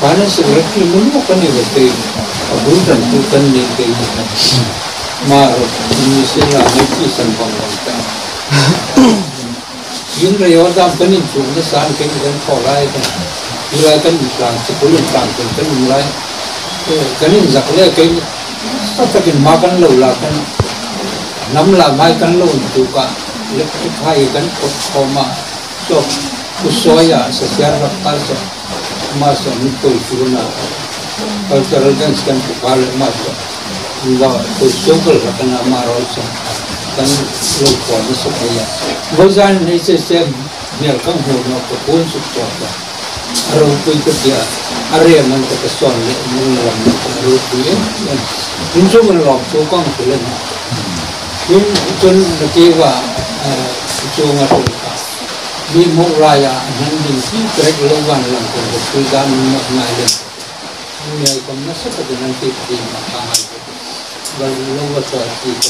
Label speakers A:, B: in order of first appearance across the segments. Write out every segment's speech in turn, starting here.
A: karena sebenarnya menurut kan ini betul bukan bukan ini mar misalnya nanti sambung kita yang raya dalam kan itu nasan kan mulai kan pelan sepuluh pelan kan mulai kan ini zaklah kan tapi makan lalu kan namlah makan lalu juga lebih kaya kan koma so kusoya secara pasar masuk itu turunnya kalau kan sekarang kepala masuk enggak kusokol karena marosnya kan lupa supaya bozan ini saya biar kamu mau kepun supaya orang itu dia area mana keson mengulang itu ya itu mengulang tukang tulen itu kewa itu nggak di mulai nanti sih terkeluar langsung berjalan mengalir mulai kamu seperti nanti di makanan baru waktu itu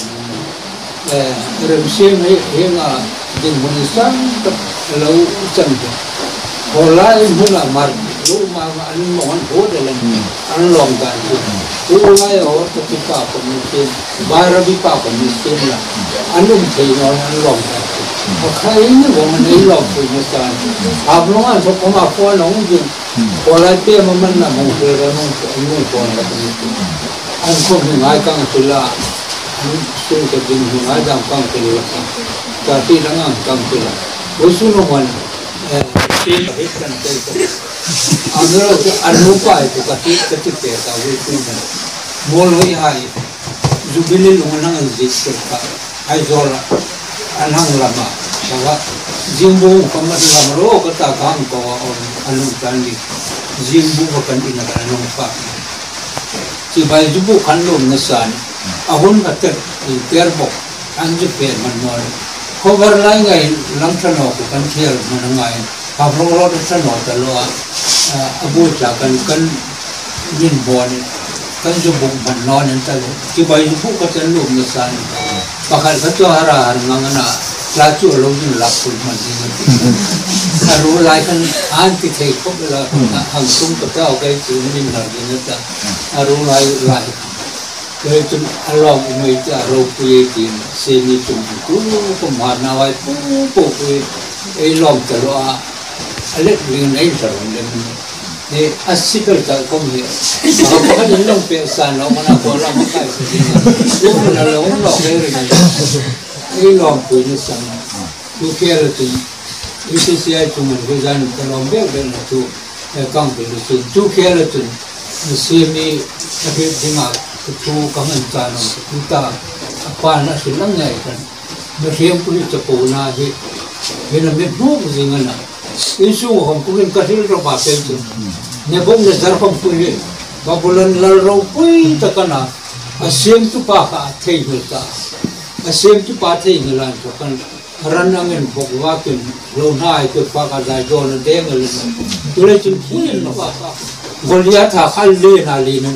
A: remsi yang di Indonesia terlalu cantik mulai mar rumah anu mohon bodoh lagi anu longgar mulai orang ketika pemimpin baru bipa pemimpin lah anu tinggal anu longgar kayaknya orang ini longgar misalnya abang tu pemakuan orang tu mulai dia memanah mungkin anu pun pemimpin anu mengai kang sila anu keding mengai dalam kang sila tapi dengan kang sila usul orang ini kan itu agar anupa itu ketika tahu itu mulai hari jubilin orang yang dikirkan aizola anang lama bahwa jimbo kamat lama roh kata kang kau anu tadi jimbo bukan ingat anu pak si bayi jimbo kan lo nesan ahun kata terbok anjur permanen cover lain lain langsung aku kan sial menengai kalau lo itu nota lo abu jangan kan jinbon kan jubuk manon entar coba jubuk kata lo misalnya bakal satu hari mengana lacu lo ni lapul macam ni kalau lain kan anti tekuk lah langsung kata okay ini lagi neta kalau lain itu alam itu aropi itu seni tu pemarna wai pupui elom terus alek dengan terus ni asyik kerja kami apa kan elom pesan orang mana bola makai tu mana orang lok elom punya sama tu kira tu itu siapa tu mana kalau berben tu kang tu kira tu seni tapi dengar itu kangen tanam kita apa nak silangnya kan macam pun itu puna he nampak dua begini isu orang pun kasih berapa tu ni pun dasar pun pun babulan lalu pun takana asyik tu pakai tinggal asyik tu pakai tinggal kan ranangan bukwakin lona itu pakai dajon dengal tulis tu pun apa goliat akal le nalin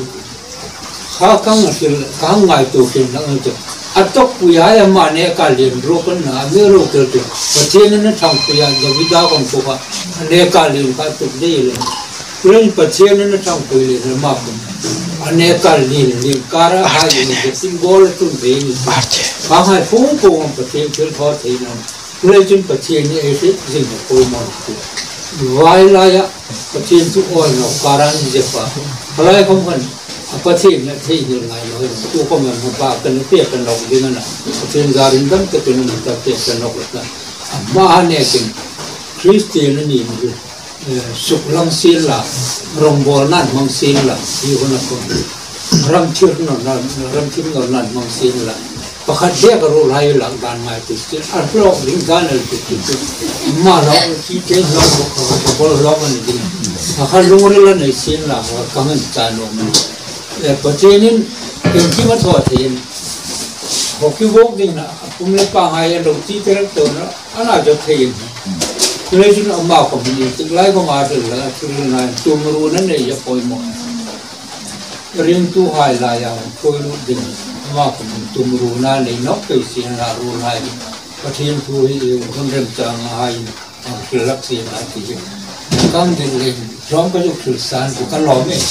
A: kang ngai tu kin nang tu atok puya mane kalian rokan na mero kerja pacen na thang puya gavida kon ko ba ane kalian ka tu de le pulen pacen na thang puya le ma pun ane kalian ni kara ha ni simbol tu de ni ba ha fu ko pacen chil tho thei na pulen chin pacen ni e se jing ko mo tu vai la ya pacen tu oi no kara ni je pa palai kom kan apa sih nak sihir lagi, tu kau memang kan tiap kan log dengan na, sihir zarin dan keturunan kita tiap kan log kita. Mana yang Kristian ini suklang sila, rombolan mang sila, ibu nak ramcir nan mang sila. Pakat dia kalau lahir langgan macam itu, arlo linggan itu, malah kita log log ni. Pakat lumurlah ni sila, kangen tanam. Percayaan ini macam tu, hoki wok ni na, umle pangai yang roti terus na, anak jadi. Kalau itu nak mahu kami, tinggal kau mahu lah, tinggal tumrunan ni ya koi mo. Rintu hai lah yang koi lu ding, mahu kami tumrunan ni nak kesi na runai. Percayaan tu ini orang rencang hai, kelak si nanti. Kang deng rong cái dục Kristan của các lò ấy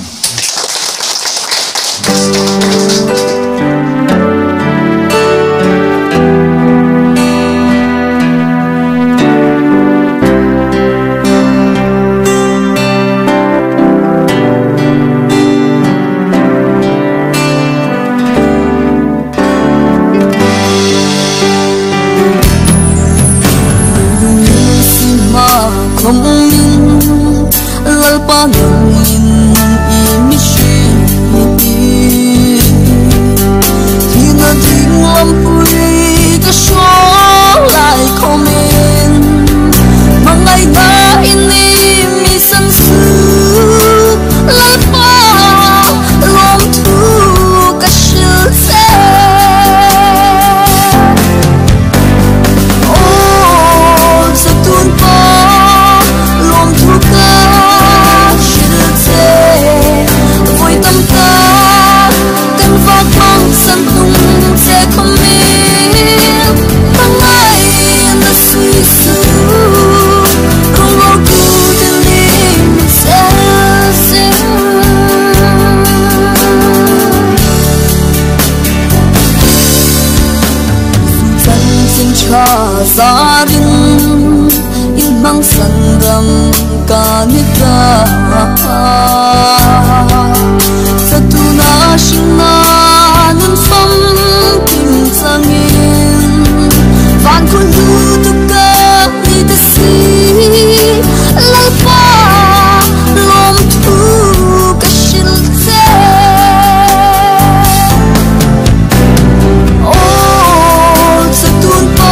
B: Saring ibang sangam kanita sa tunasing nanon som pinsangin van kun dutuka ni desi lai pa lom tu kashilte oh sa tunpa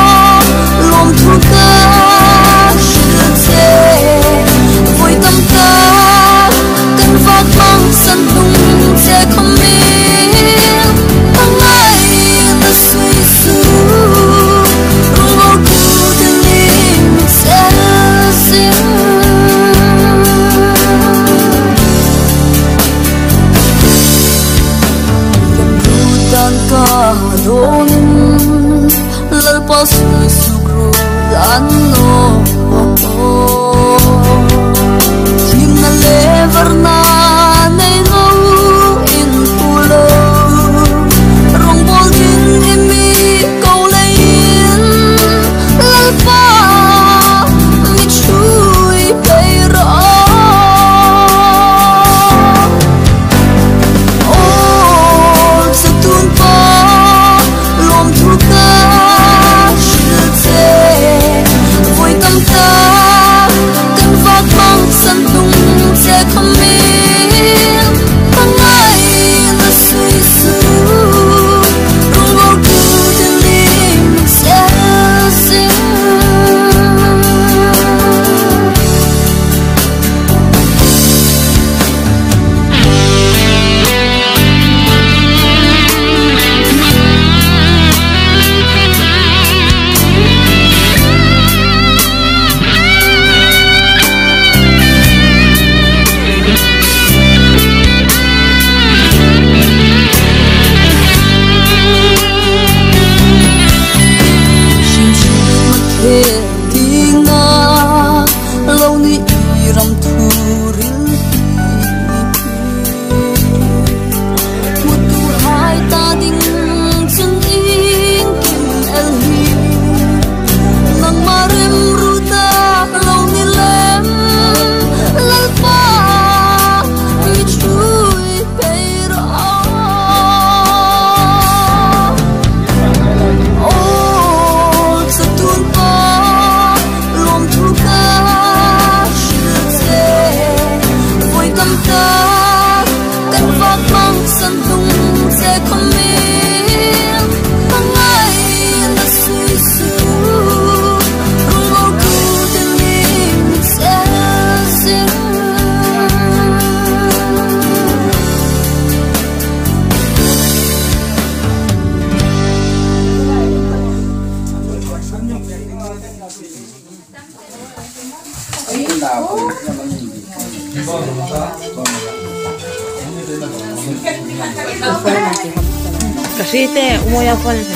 C: Kasite, umuya po na siya.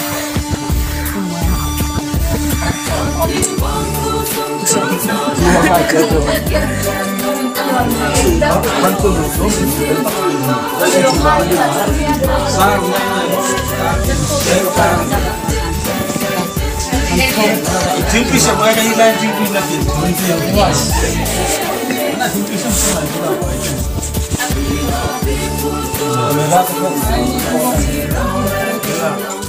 C: Umuya.
D: Terima kasih.